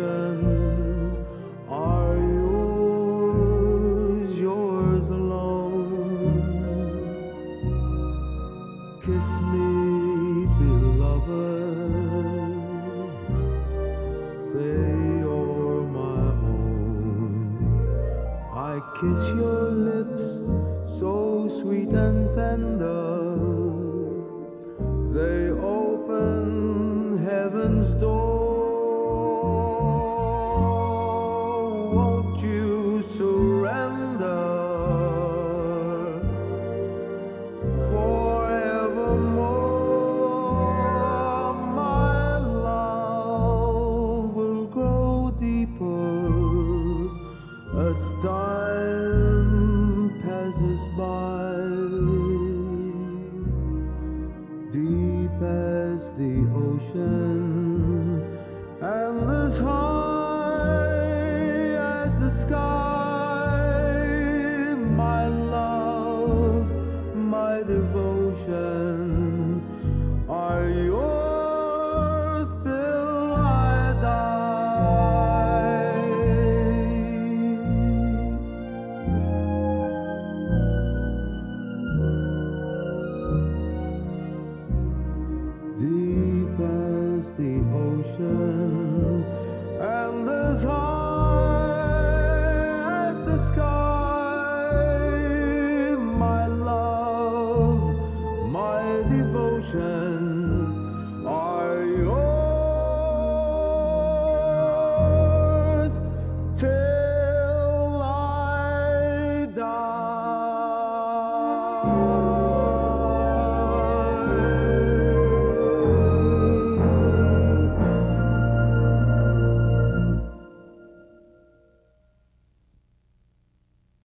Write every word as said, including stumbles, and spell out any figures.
devotion are yours, yours alone. Kiss me, beloved, say you're my own. I kiss your lips, so sweet and tender, they open heaven's door. Won't you surrender forevermore? My love will grow deeper as time passes by, deep as the ocean and as high as the sky. My love, my devotion are yours till I die. Deep as the ocean and as high as the sky. My love, my devotion are yours till I die.